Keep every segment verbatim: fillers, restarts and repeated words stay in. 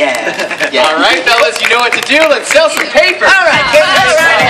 yeah. yeah. All right, fellas, you know what to do. Let's sell some paper. All right, get this. All right,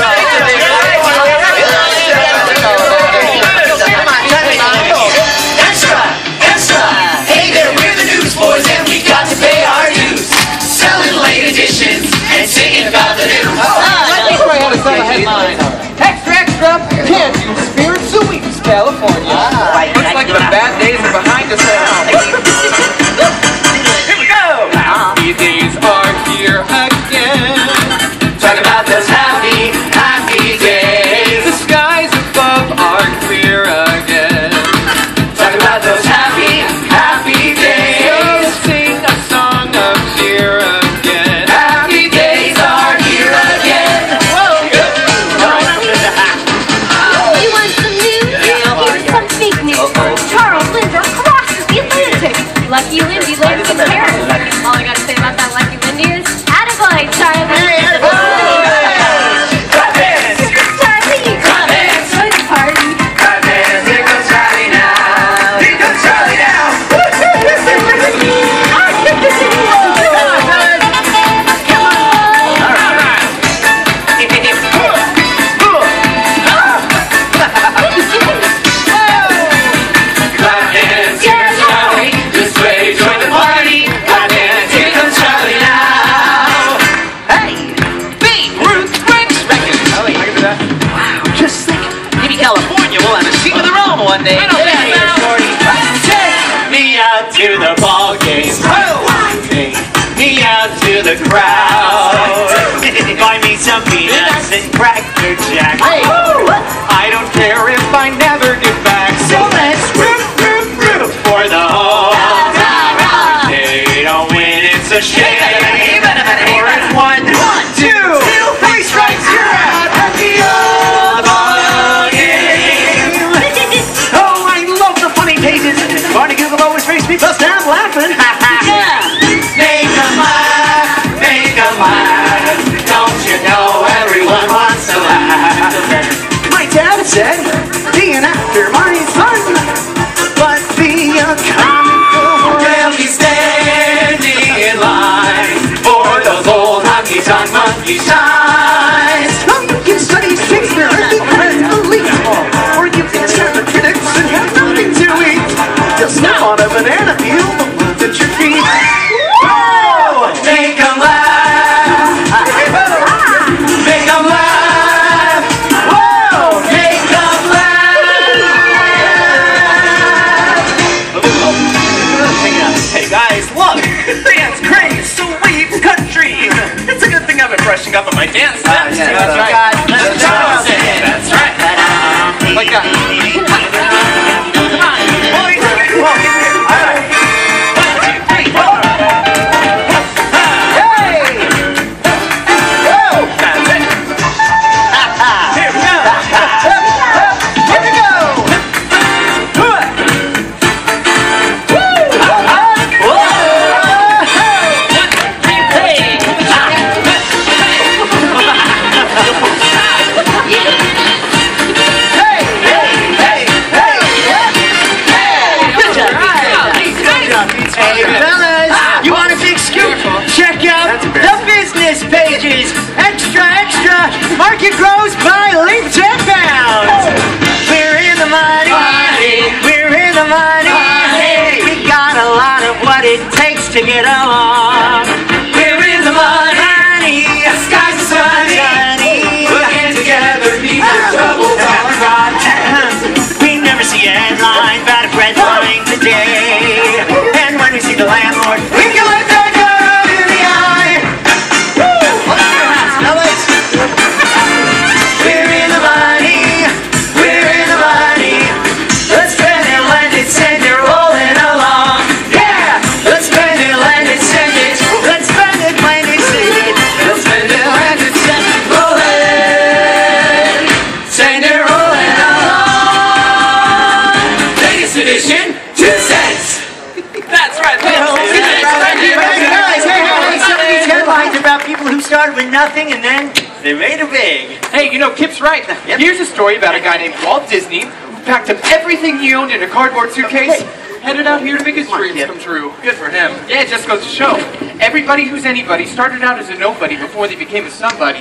Extra, extra. Hey there, we're the Newsboys, and we got to pay our dues. Selling late editions and singing about the news. That's where I had to sell a headline. Extra, extra. Can't do Spirit Sweeps, California. Ah, Looks like the bad days are behind us now. Here we go. Happy days are here again. Talk about those happy, happy days. The skies above are clear again. Talk about those happy, happy days. So sing a song of cheer again. Happy days are here again. Whoa, good. You want some news? Here's some fake news. Charles Lindner crosses the Atlantic. Lucky Lindy lands in Paris. All I gotta say about that Lucky Lindy is, attaboy, Charlie. Clap hands, Charlie. clap hands, Good party. clap hands. Here comes Charlie now. Here comes Charlie now. Clap hands, here comes Charlie. This way, join the party. Clap hands, here comes Charlie now. Hey, Babe Ruth Briggs record. Oh, yeah. I can do that. Wow, just think, maybe California will have a seat of their own one day. I don't Get think out so. of here, Shorty. Take me out to the ball game. Take me out to the crowd. Buy me some peanuts and Cracker Jack. I don't care if I never get back. So let's root, root, root for the home. They don't win, it's a shame. Or it's one, two, three strikes, you're out at the old ball game. Oh, I love the funny pages. Barney Google always makes me bust down laughing. Yeah. Make 'em laugh, make 'em laugh. Don't you know everyone wants to laugh? My dad said, be an actor, money's fun, but be a comical. They'll be standing in line for those old honky-tonk monkey shines. Oh, you can study Shakespeare and be unbelievable, or you can stand the critics and have nothing to eat. You'll step on a banana peel, but move at your feet. Whoa! Make 'em laugh. Make 'em laugh. Whoa! Make 'em laugh. Hey guys, look! Dance craze, sweet country. It's a good thing I've been brushing up on my dance steps. yeah, That's right. guys, let's That's go. right. That's right. Like that. Come on, boys. Come on, get here. All right. One, two, three, four. Hey! Go! That's it. Here we go. Here we go. Fellas, you want a big scoop? Check out the business pages. Extra, extra. Market grows by leaps and bounds. We're in the money. We're in the money. We got a lot of what it takes to get along. We're in the money. The skies are sunny. Working together, people troubles all around. We never see a headline about a bread line today. And when we see the landlord, we can let that go in the eye. Fellas. We're in the money. We're in the money. Let's spend it, lend it, send it, rolling along. Yeah. Let's spend it, lend it, send it. Let's spend it, lend it, send it. Let's spend it, lend it, send it, rolling. Send it, rolling along. Latest edition, two cents. That's right. Guys, hey, hey, some of these headlines about people who started with nothing and then they made it big. Hey, you know, Kip's right. Yep. Here's a story about a guy named Walt Disney who packed up everything he owned in a cardboard suitcase, headed out here to make his dreams Kip. come true. Good for him. Yeah, it just goes to show. everybody who's anybody started out as a nobody before they became a somebody.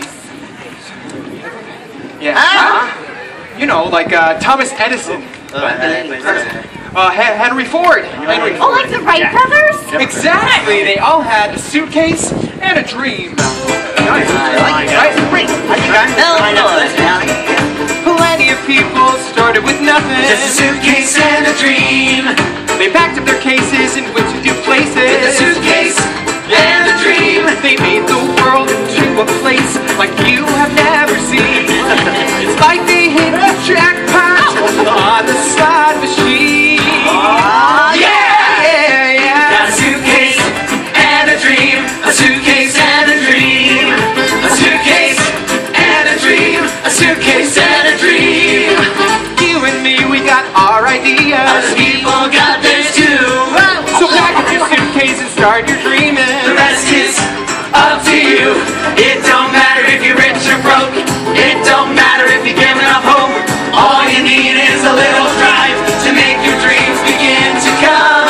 Yeah. Huh? You know, like uh, Thomas Edison. Uh, Henry Ford. Henry Oh, like the Wright brothers? Exactly. They all had a suitcase and a dream. Nice. I like it. Right? Great. I think I'm going to find out this now. Plenty of people started with nothing. Just a suitcase and a dream. They packed up their cases and went to new places. With a suitcase and a dream. They made the world into a place like you have never seen. It's like they hit the jackpot on the slot machine. Oh, yeah! Yeah, yeah. Got a suitcase and a dream. A suitcase and a dream. A suitcase and a dream. A suitcase and a dream. You and me, we got our ideas. Other people got theirs too. So pack up your suitcase and start your dreaming. The rest is up to you. It don't matter if you're rich or broke. It don't matter if you're giving up hope. All you need is a little drive to make your dreams begin to come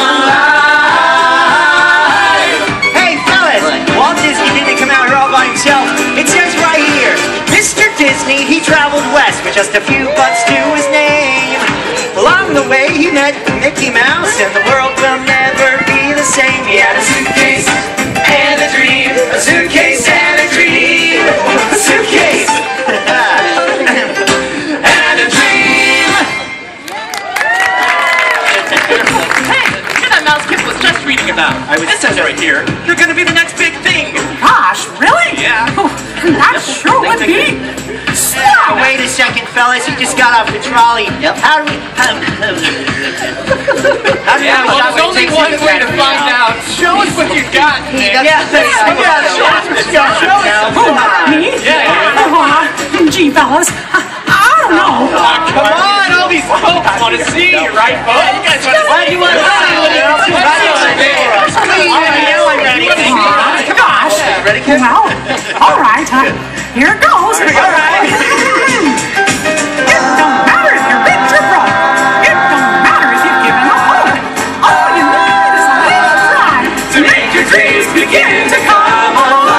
alive. Hey fellas, Walt Disney didn't come out here all by himself. It says right here, Mister Disney, he traveled west with just a few bucks to his name. Along the way he met Mickey Mouse and the world will never be the same. He had a suitcase and a dream, a suitcase and a dream, a suitcase and a dream. Hey, you're that mouse Kip was just reading about. I was- It says right here, you're gonna be the next big thing. Gosh, really? Yeah. Oh, that sure would be. Oh, Swell! wait a second, fellas. He just got off the trolley. Yep. How do we? How, how do we? Yeah, well, how there's only one way to find out. Show us what you got, Nick. Yeah, yeah, yeah. Show us what you got. Show us. Oh, me? Yeah. Oh, uh, gee, fellas, I, I don't know. Uh, come on, all these folks want to see you, right, folks? You guys want to Why do you want to see what you see? Let's see what's there. All right, now I'm ready. Oh, gosh. Ready, kid? Well, all right. Uh, here it goes. All right. It don't matter if you're rich or broke. It don't matter if you've given up hope. All you need is a little drive To make your dreams begin to come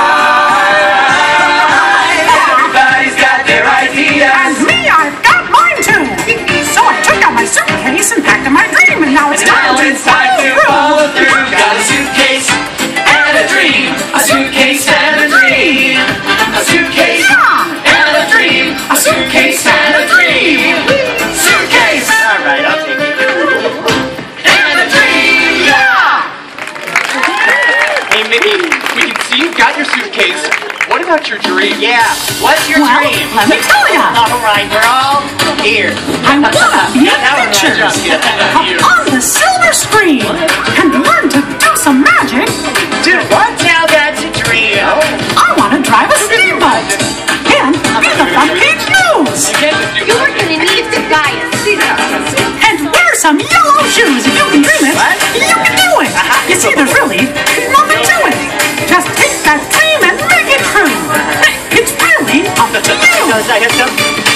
alive. Everybody's got their idea. And me, I've got mine too. So I took out my suitcase and packed up my dream, and now it's time Now to it's time to follow through. Got a suitcase and a dream. A suitcase and a dream. A suitcase and a dream. A suitcase and a dream. Suitcase. All right, I'll take it. And a dream. Yeah. Hey, Mickey, we can see you've got your suitcase. What about your dream? Yeah. What's your Well, dream? let me tell ya. All right, we're all here. I want to be in Now we're not pictures just yet. up on the silver screen and learn to do some magic. Do what? Now that's a dream. I want to drive a steamboat and be the front page news You are gonna need to buy a scissors. and wear some yellow shoes. If you can dream it, What? you can do it. You see, there's really nothing to it. Just take that dream and make it true. It's really up to you. Does I have some?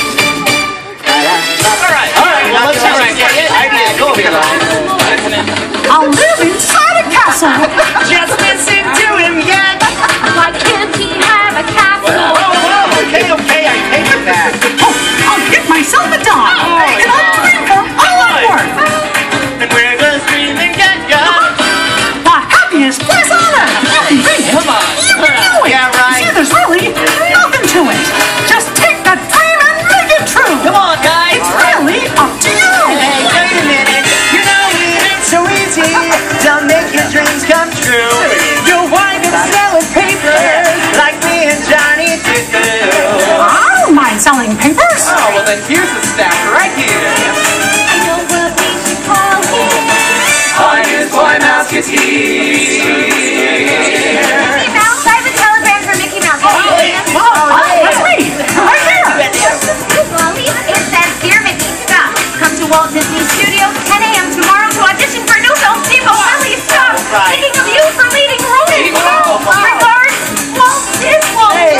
All right. All right, well, let's All right. idea. Go over here. I'll live inside a castle. Just listen to him yet. Why can't he have a castle? Whoa, whoa, okay, okay, I take it back. Oh, I'll get myself a dog, and I'll dream for all I'm worth. And where does dreaming get ya? The happiest place on earth. You can dream it. Come on. You can do it. Yeah, right. See, there's really nothing to it. Just take that dream and make it true. Come on, guys. It's really up to you. Hey, wait a minute. You know it ain't so easy to make your dreams come true. You'll wind up selling papers like me and Johnny do. I don't mind selling papers. Oh, well then here's the stack right here. I know what we should call him. Funniest boy mouse gets here. Mickey Mouse, I have a telegram for Mickey Mouse. Oh, let's read. Right here. Wally, it says, Dear Mickey, stop. Come to Walt Disney Studios ten a m tomorrow to audition for a new film, Steamboat Willie. Stop. Right. Thinking of you for leading role. Regards, Walt Disney.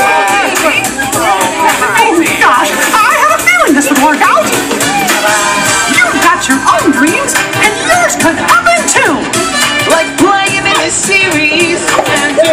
Oh, gosh. I have a feeling this would work out. You've got your own dreams, and yours could happen too. Like playing in a series and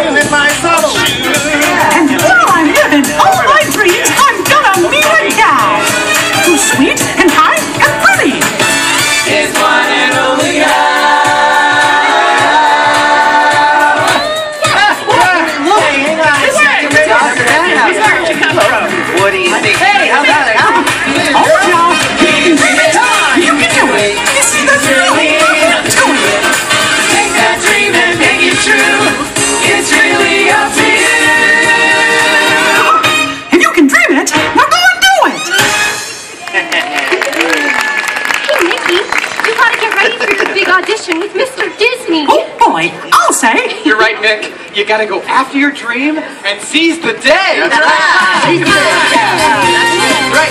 Mick. You gotta go after your dream and seize the day. That's right. Seize the day. Yeah. Right.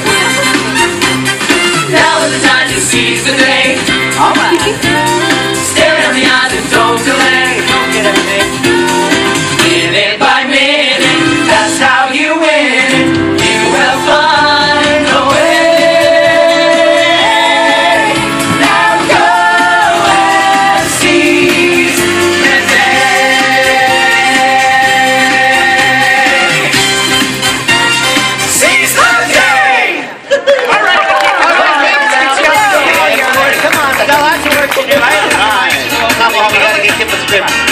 Now is the time to seize the day. All right. Stare in the eyes and don't delay. Don't get anything. Minute by minute, that's how you win it. You will find a way. Now go and seize the day. Seize the day. All right. Come on, no, that's work to do. All right. Come on, we gotta get him the script.